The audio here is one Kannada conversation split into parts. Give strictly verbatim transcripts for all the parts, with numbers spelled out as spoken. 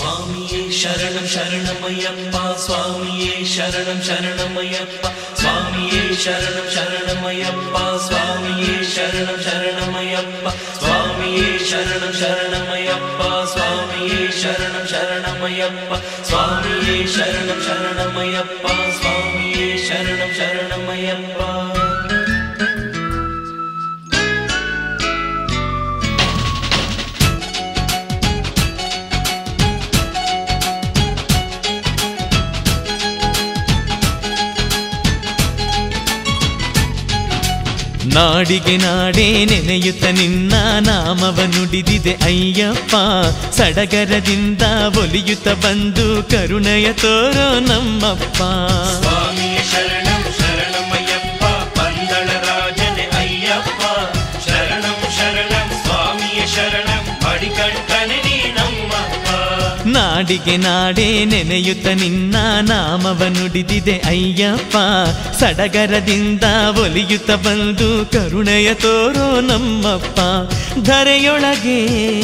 ಸ್ವಾಮಿಯೇ ಶರಣಂ ಶರಣಮಯ್ಯಪ್ಪ ಸ್ವಾಮಿಯೇ ಶರಣಂ ಶರಣಮಯ್ಯಪ್ಪ ಸ್ವಾಮಿಯೇ ಶರಣಂ ಶರಣಮಯ್ಯಪ್ಪ ಸ್ವಾಮಿಯೇ ಶರಣಂ ಶರಣಮಯ್ಯಪ್ಪ ಸ್ವಾಮಿಯೇ ಶರಣಂ ಶರಣಮಯ್ಯಪ್ಪ ಸ್ವಾಮಿಯೇ ಶರಣಂ ಶರಣಮಯ್ಯಪ್ಪ ಸ್ವಾಮಿಯೇ ಶರಣಂ ಶರಣಮಯ್ಯಪ್ಪ ಸ್ವಾಮಿಯೇ ಶರಣಂ ಶರಣಮಯ್ಯಪ್ಪ. ನಾಡಿಗೆ ನಾಡೇ ನೆನೆಯುತ್ತ ನಿನ್ನ ನಾಮವ ನುಡಿದಿದೆ ಅಯ್ಯಪ್ಪ, ಸಡಗರದಿಂದ ಒಲಿಯುತ್ತ ಬಂದು ಕರುಣೆಯ ತೋರೋ ನಮ್ಮಪ್ಪ. ಸ್ವಾಮಿಯ ಶರಣಂ ಶರಣಮಯ್ಯಪ್ಪ ಪಂದಳ ರಾಜನೆ ಅಯ್ಯಪ್ಪ, ಶರಣಂ ಶರಣಂ ಸ್ವಾಮಿಯ ಶರಣಂ ಮಡಿಕಂಠನೆ ನೀ ನಮ್ಮಪ್ಪ. ನಾಡಿಗೆ ನಾಡೇ ನೆನೆಯುತ್ತ ನಿನ್ನ ನಾಮವ ನುಡಿದಿದೆ ಅಯ್ಯಪ್ಪ, ಸಡಗರದಿಂದ ಒಲಿಯುತ್ತ ಬಂದು ಕರುಣೆಯ ತೋರೋ ನಮ್ಮಪ್ಪ. ಧರೆಯೊಳಗೆ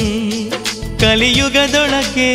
ಕಲಿಯುಗದೊಳಗೆ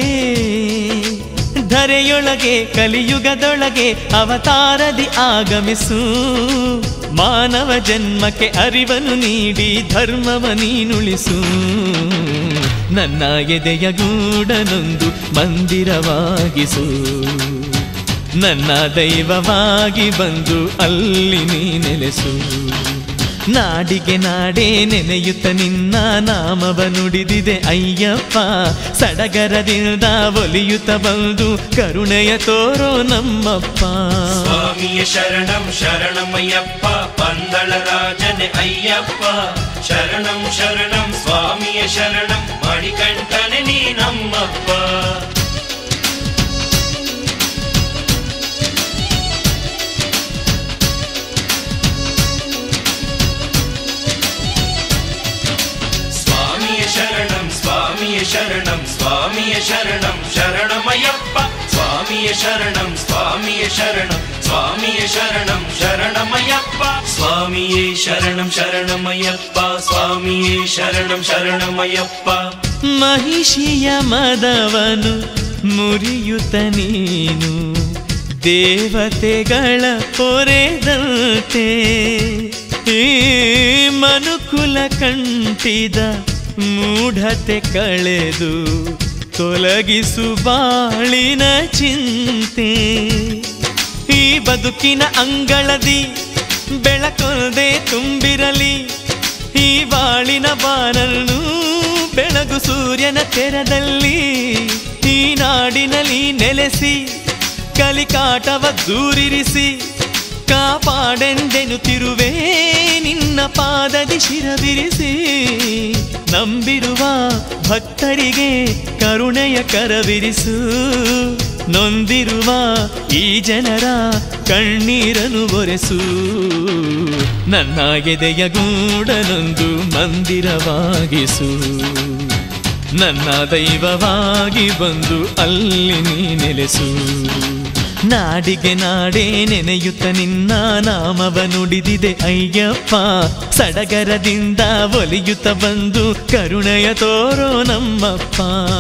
ಧರೆಯೊಳಗೆ ಕಲಿಯುಗದೊಳಗೆ ಅವತಾರದಿ ಆಗಮಿಸು, ಮಾನವ ಜನ್ಮಕ್ಕೆ ಅರಿವನ್ನು ನೀಡಿ ಧರ್ಮವ ನೀನುಳಿಸು. ನನ್ನ ಎದೆಯ ಗೂಡನೊಂದು ಮಂದಿರವಾಗಿಸು, ನನ್ನ ದೈವವಾಗಿ ಬಂದು ಅಲ್ಲಿ ನೀ ನೆಲೆಸು. ನಾಡಿಗೆ ನಾಡೇ ನೆನೆಯುತ್ತ ನಿನ್ನ ನಾಮವ ನುಡಿದಿದೆ ಅಯ್ಯಪ್ಪ, ಸಡಗರದಿಂದ ಒಲಿಯುತ್ತ ಬಂದು ಕರುಣೆಯ ತೋರೋ ನಮ್ಮಪ್ಪ. ಸ್ವಾಮಿಯ ಶರಣಂ ಶರಣಮಯ್ಯಪ್ಪ ಪಂದಳ ರಾಜನೆ ಅಯ್ಯಪ್ಪ, ಶರಣಂ ಶರಣಂ ಸ್ವಾಮಿಯ ಶರಣಂ ಮಡಿಕಂಠನೆ ನೀ ನಮ್ಮಪ್ಪ. ಶರಣಂ ಸ್ವಾಮಿಯ ಶರಣಂ ಸ್ವಾಮಿಯ ಶರಣಂ ಶರಣಮಯ್ಯಪ್ಪ, ಸ್ವಾಮಿಯ ಶರಣಂ ಸ್ವಾಮಿಯ ಶರಣಂ ಸ್ವಾಮಿಯ ಶರಣಂ ಶರಣಮಯ್ಯಪ್ಪ. ಸ್ವಾಮಿಯೇ ಶರಣಂ ಶರಣಮಯ್ಯಪ್ಪ ಸ್ವಾಮಿಯೇ ಶರಣಂ ಶರಣಮಯ್ಯಪ್ಪ. ಮಹಿಷಿಯ ಮದವನು ಮುರಿಯುತ್ತ ನೀನು ದೇವತೆಗಳ ಪೊರೆದಂತೆ, ಈ ಮನುಕುಲ ಕಂಠಿದ ಮೂಢತೆ ಕಳೆದು ತೊಲಗಿಸು ಬಾಳಿನ ಚಿಂತೆ. ಈ ಬದುಕಿನ ಅಂಗಳದಿ ಬೆಳಕೊಂದೇ ತುಂಬಿರಲಿ, ಈ ಬಾಳಿನ ಬಾನನ್ನು ಬೆಳಗು ಸೂರ್ಯನ ತೆರದಲ್ಲಿ. ಈ ನಾಡಿನಲ್ಲಿ ನೆಲೆಸಿ ಕಲಿಕಾಟವ ದೂರಿರಿಸಿ ಕಾಪಾಡೆಂದೆನುತ್ತಿರುವೆ ನಿನ್ನ ಪಾದದಿ ಶಿರವಿರಿಸಿ. ನಂಬಿರುವ ಭಕ್ತರಿಗೆ ಕರುಣೆಯ ಕರವಿರಿಸು, ನೊಂದಿರುವ ಈ ಜನರ ಕಣ್ಣೀರನ್ನು ಒರೆಸು. ನನ್ನ ಎದೆಯ ಗೂಡನೊಂದು ಮಂದಿರವಾಗಿಸು, ನನ್ನ ದೈವವಾಗಿ ಬಂದು ಅಲ್ಲಿ ನೀ ನೆಲೆಸು. ನಾಡಿಗೆ ನಾಡೇ ನೆನೆಯುತ್ತ ನಿನ್ನ ನಾಮವ ನುಡಿದಿದೆ ಅಯ್ಯಪ್ಪ, ಸಡಗರದಿಂದ ಒಲಿಯುತ್ತ ಬಂದು ಕರುಣೆಯ ತೋರೋ ನಮ್ಮಪ್ಪ.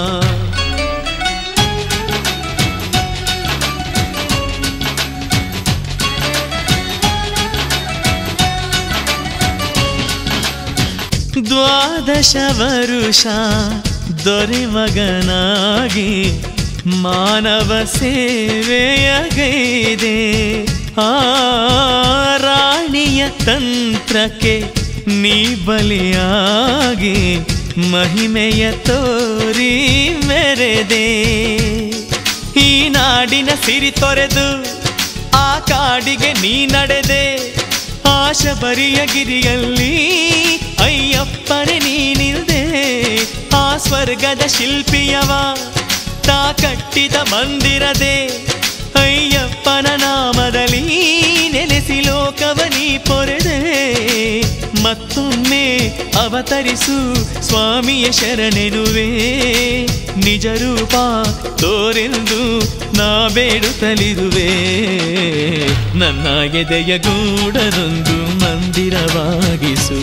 ದ್ವಾದಶ ವರುಷ ದೊರೆ ಮಗನಾಗಿ ಮಾನವ ಸೇವೆಯಗೈದೆ, ಆ ರಾಣಿಯ ತಂತ್ರಕ್ಕೆ ನೀ ಬಲಿಯಾಗಿ ಮಹಿಮೆಯ ತೋರಿ ಮೆರೆದೆ. ಈ ನಾಡಿನ ಸಿರಿ ತೊರೆದು ಆ ಕಾಡಿಗೆ ನೀ ನಡೆದೆ, ಆಶಬರಿಯ ಗಿರಿಯಲ್ಲಿ ಅಯ್ಯಪ್ಪನೇ ನೀನಿಲ್ದೆ. ಆ ಸ್ವರ್ಗದ ಶಿಲ್ಪಿಯವ ತಾ ಕಟ್ಟಿದ ಮಂದಿರದೆ ಅಯ್ಯಪ್ಪನ ನಾಮದಲ್ಲಿ ನೆಲೆಸಿ ಲೋಕವನಿ ಪೊರೆದೆ. ಮತ್ತೊಮ್ಮೆ ಅವತರಿಸು ಸ್ವಾಮಿಯ ಶರಣೆನುವೆ, ನಿಜ ರೂಪ ತೋರೆಂದು ನಾ ಬೇಡುತ್ತಲಿರುವೆ. ನನ್ನ ಎದೆಯ ಗೂಡನೊಂದು ಮಂದಿರವಾಗಿಸು,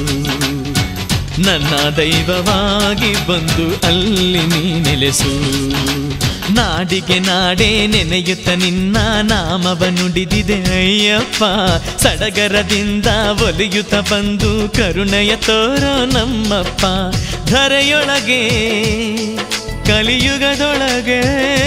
ನನ್ನ ದೈವವಾಗಿ ಬಂದು ಅಲ್ಲಿ ನೀ ನೆಲೆಸು. ನಾಡಿಗೆ ನಾಡೇ ನೆನೆಯುತ್ತ ನಿನ್ನ ನಾಮವ ನುಡಿದಿದೆ ಅಯ್ಯಪ್ಪ. ಸಡಗರದಿಂದ ಒಲಿಯುತ್ತ ಬಂದು ಕರುಣೆಯ ತೋರೋ ನಮ್ಮಪ್ಪ. ಧರೆಯೊಳಗೆ ಕಲಿಯುಗದೊಳಗೆ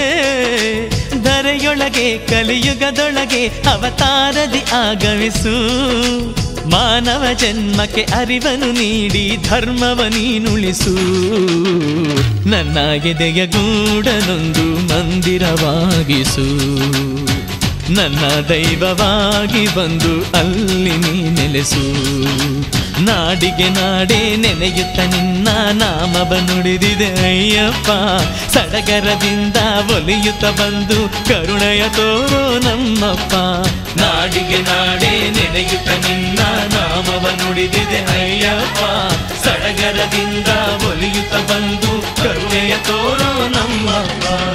ಧರೆಯೊಳಗೆ ಕಲಿಯುಗದೊಳಗೆ ಅವತಾರದಿ ಆಗಮಿಸು. ಮಾನವ ಜನ್ಮಕ್ಕೆ ಅರಿವನ್ನು ನೀಡಿ ಧರ್ಮವ ನೀನುಳಿಸು. ನನ್ನ ಎದೆಯ ಗೂಡನೊಂದು ಮಂದಿರವಾಗಿಸು. ನನ್ನ ದೈವವಾಗಿ ಬಂದು ಅಲ್ಲಿ ನೀ ನೆಲೆಸು. ನಾಡಿಗೆ ನಾಡೇ ನೆನೆಯುತ್ತ ನಿನ್ನ ನಾಮವ ನುಡಿದಿದೆ ಅಯ್ಯಪ್ಪ. ಸಡಗರದಿಂದ ಒಲಿಯುತ್ತ ಬಂದು ಕರುಣೆಯ ತೋರೋ ನಮ್ಮಪ್ಪ. ನಾಡಿಗೆ ನಾಡೇ ನೆನೆಯುತ್ತ ನಿನ್ನ ನಾಮವ ನುಡಿದಿದೆ ಅಯ್ಯಪ್ಪ. ಸಡಗರದಿಂದ ಒಲಿಯುತ್ತ ಬಂದು ಕರುಣೆಯ ತೋರೋ ನಮ್ಮಪ್ಪ.